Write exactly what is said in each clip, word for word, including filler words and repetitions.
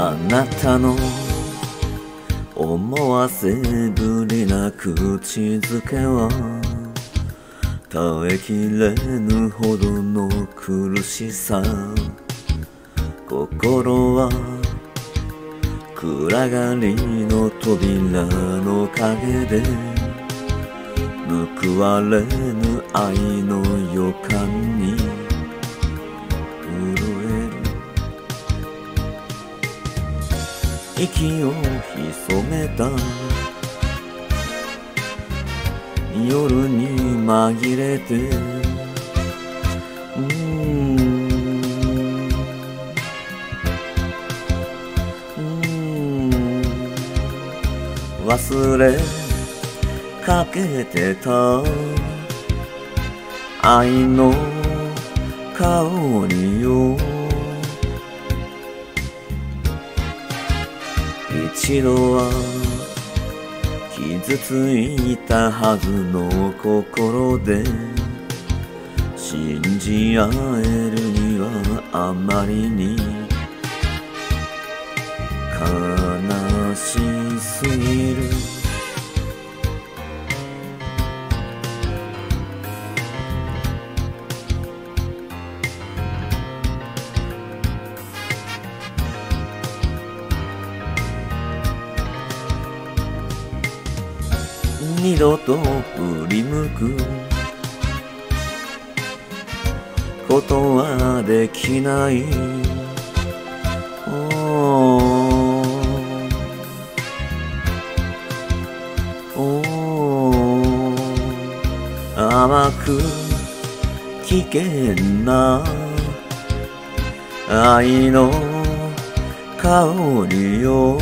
あなたの思わせぶりな口づけは耐えきれぬほどの苦しさ。心は暗がりの扉の陰で報われぬ愛の予感に震える。息を潜めた夜に紛れて、うーんうーん忘れかけてた愛の香りを一度は傷ついたはずの心で信じ合えるにはあまりに悲しすぎる。二度と振り向くことはできない。おーおー甘く危険な愛の香りを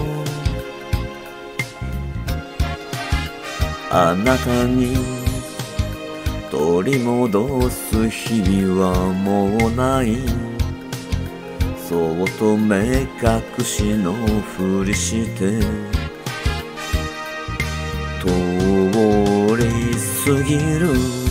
あなたに取り戻す日々はもうない。そっと目隠しのふりして通り過ぎる。